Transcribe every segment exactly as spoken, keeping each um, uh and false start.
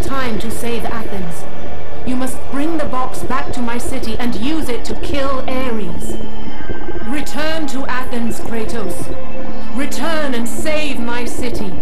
time to save Athens. You must bring the box back to my city and use it to kill Ares. Return to Athens, Kratos. Return and save my city.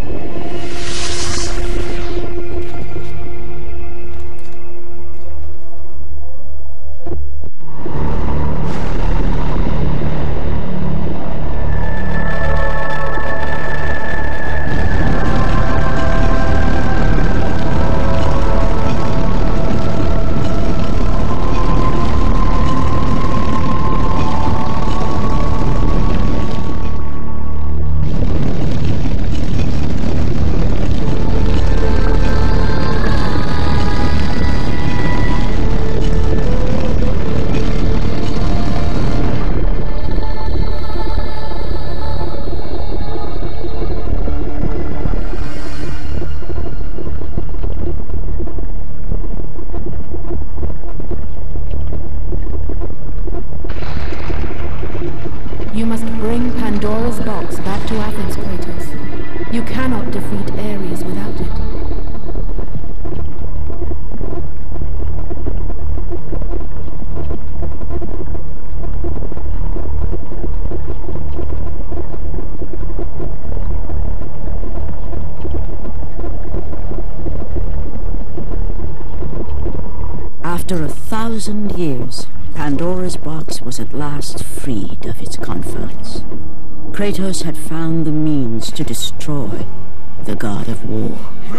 After a thousand years, Pandora's box was at last freed of its confines. Kratos had found the means to destroy the god of war.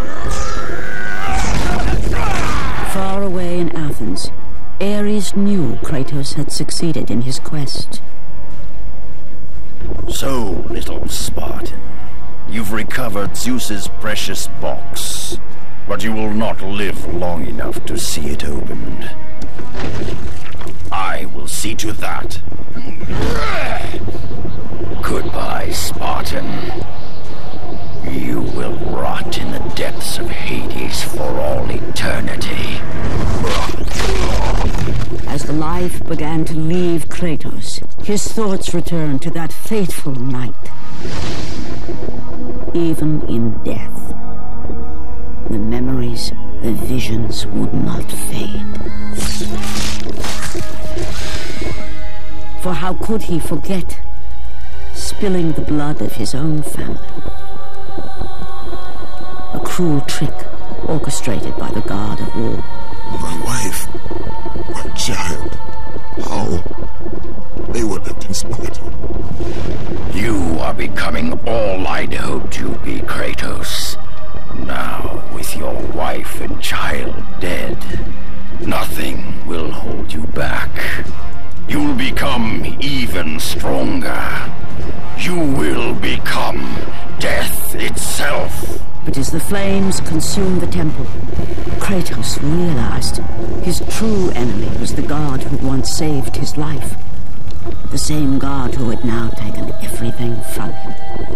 Far away in Athens, Ares knew Kratos had succeeded in his quest. So, little Spartan, you've recovered Zeus's precious box, but you will not live long enough to see it opened. I will see to that. Goodbye, Spartan. You will rot in the depths of Hades for all eternity. As the life began to leave Kratos, his thoughts returned to that fateful night. Even in death, the memories, the visions would not fade. For how could he forget spilling the blood of his own family? A cruel trick orchestrated by the god of war. My wife, my child, how they were left in Sparta. You are becoming all I'd hoped you'd be, Kratos. Now, with your wife and child dead, nothing will hold you back. You'll become even stronger. You will become death itself. But as the flames consumed the temple, Kratos realized his true enemy was the god who once saved his life. The same god who had now taken everything from him.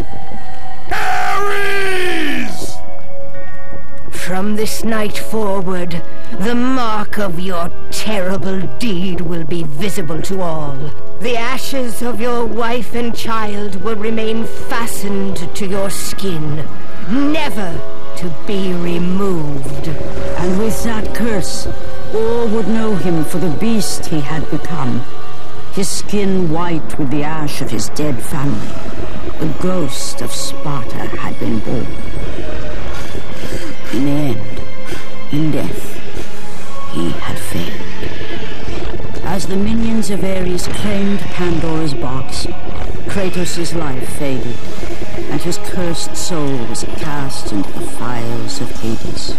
Ares! From this night forward, the mark of your terrible deed will be visible to all. The ashes of your wife and child will remain fastened to your skin, never to be removed. And with that curse, all would know him for the beast he had become. His skin white with the ash of his dead family. The ghost of Sparta had been born. In the end, in death, he had failed. As the minions of Ares claimed Pandora's box, Kratos' life faded, and his cursed soul was cast into the fires of Hades.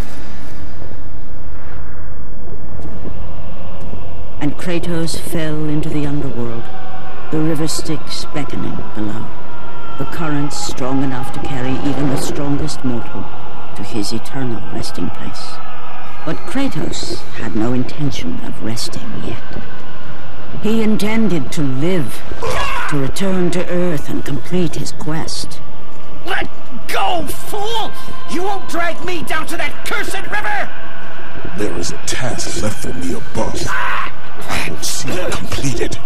And Kratos fell into the underworld, the river Styx beckoning below, the currents strong enough to carry even the strongest mortal to his eternal resting place. But Kratos had no intention of resting yet. He intended to live, to return to Earth and complete his quest. Let go, fool! You won't drag me down to that cursed river! There is a task left for me above. I will see it completed.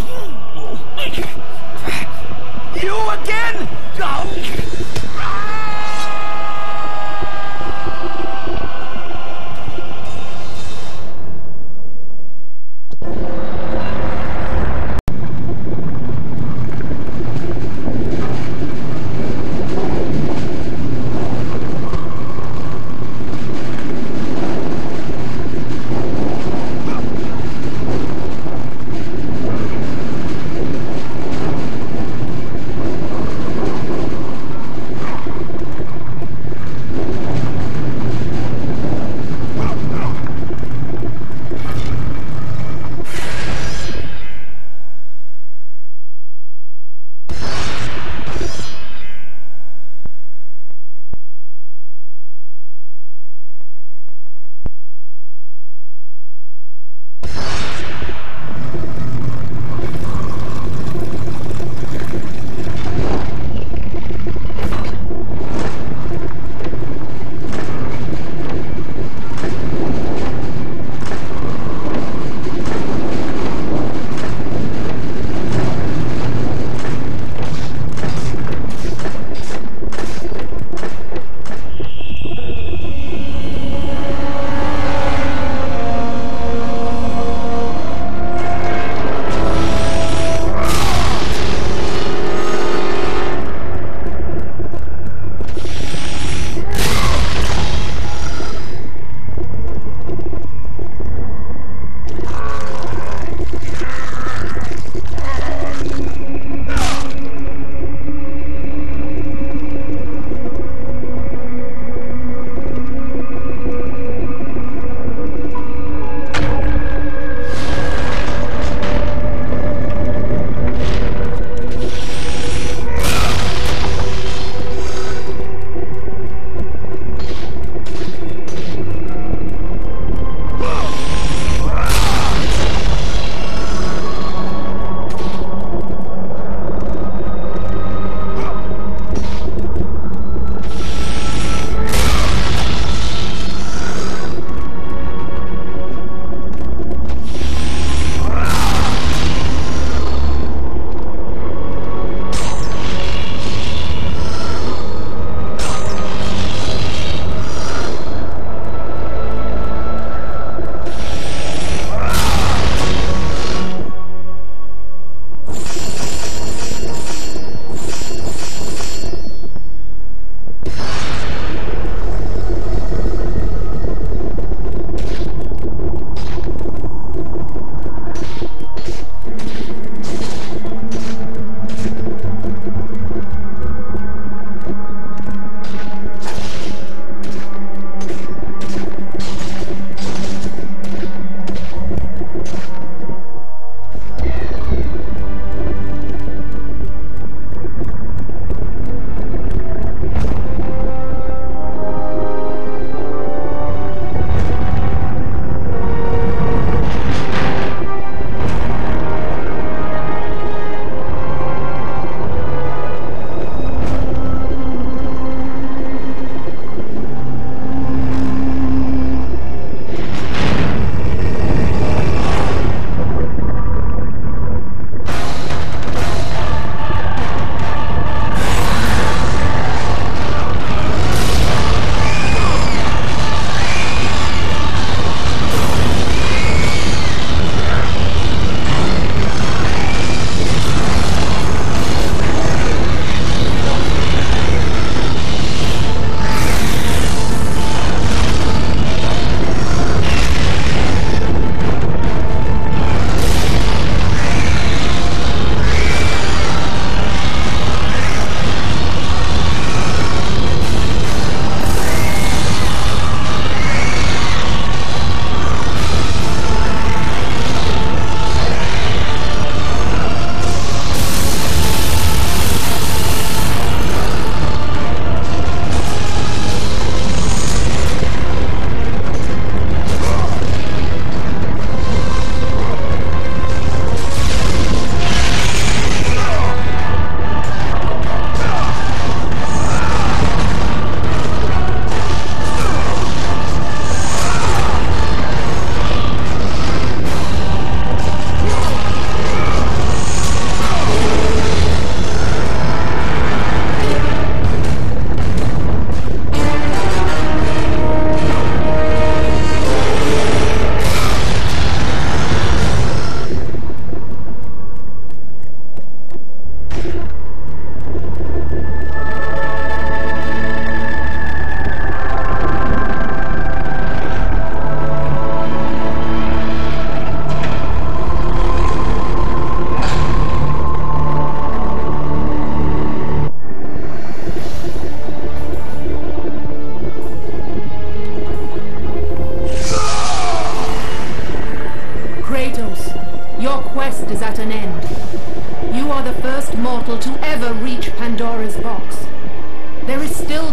You again? Oh.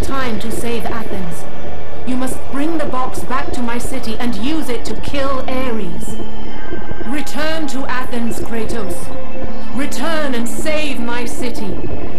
time to save Athens. You must bring the box back to my city and use it to kill Ares. Return to Athens, Kratos. Return and save my city.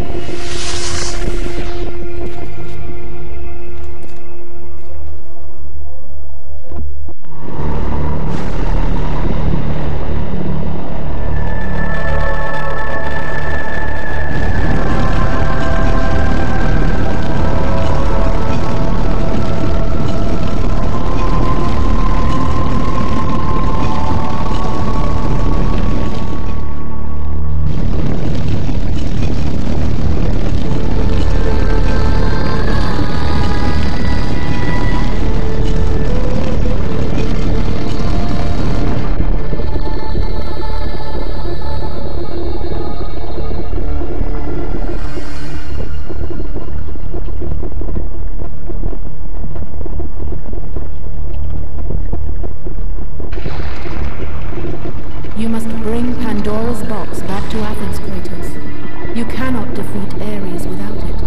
You must bring Pandora's box back to Athens, Kratos. You cannot defeat Ares without it.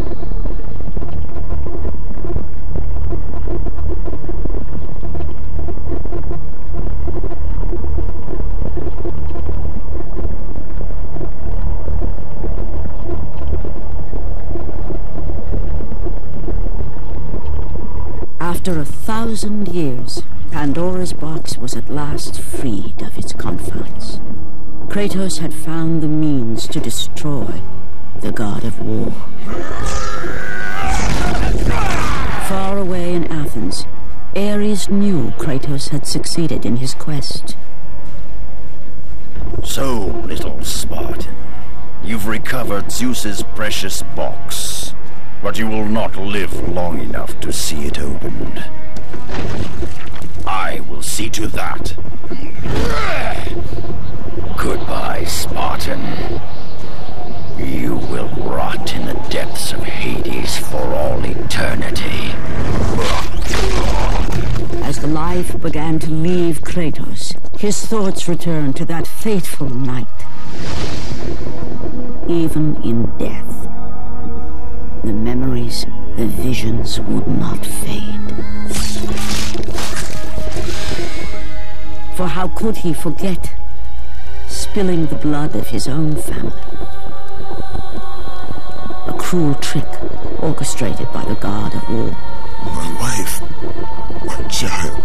After a thousand years, Pandora's box was at last freed of its confines. Kratos had found the means to destroy the god of war. Far away in Athens, Ares knew Kratos had succeeded in his quest. So, little Spartan, you've recovered Zeus's precious box, but you will not live long enough to see it opened. I will see to that. Goodbye, Spartan. You will rot in the depths of Hades for all eternity. As the life began to leave Kratos, his thoughts returned to that fateful night. Even in death, the memories, the visions would not fade. For how could he forget spilling the blood of his own family? A cruel trick orchestrated by the god of war. My wife, my child,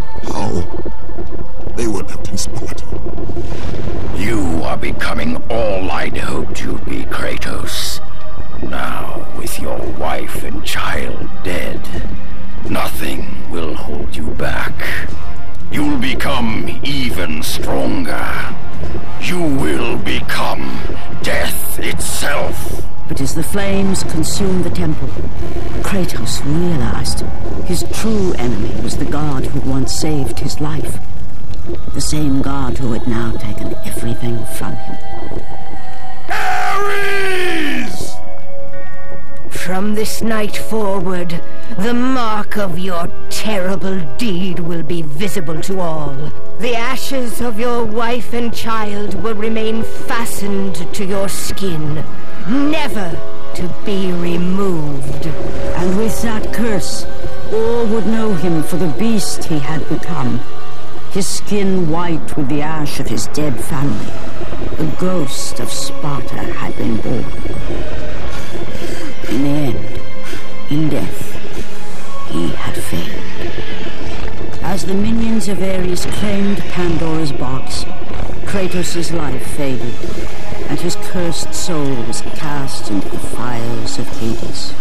how? They would have been Spartan. You are becoming all I'd hoped you'd be, Kratos. Now, with your wife and child dead, nothing will hold you back. You'll become even stronger. You will become death itself. But as the flames consumed the temple, Kratos realized his true enemy was the god who once saved his life. The same god who had now taken everything from him. Ares! From this night forward, the mark of your terrible deed will be visible to all. The ashes of your wife and child will remain fastened to your skin, never to be removed. And with that curse, all would know him for the beast he had become. His skin white with the ash of his dead family. The ghost of Sparta had been born. In the end, in death, he had failed. As the minions of Ares claimed Pandora's box, Kratos' life faded, and his cursed soul was cast into the fires of Hades.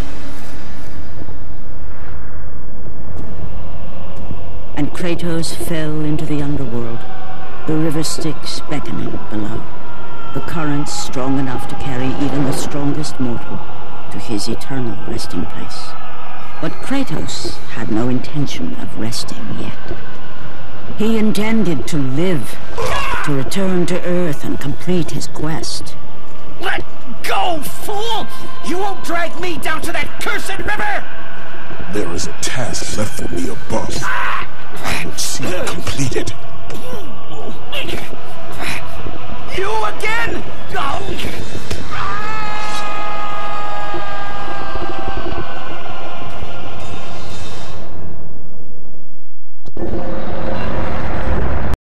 And Kratos fell into the underworld, the river Styx beckoning below, the currents strong enough to carry even the strongest mortal to his eternal resting place. But Kratos had no intention of resting yet. He intended to live, to return to Earth and complete his quest. Let go, fool! You won't drag me down to that cursed river! There is a task left for me above. I will see it completed. You again? Oh.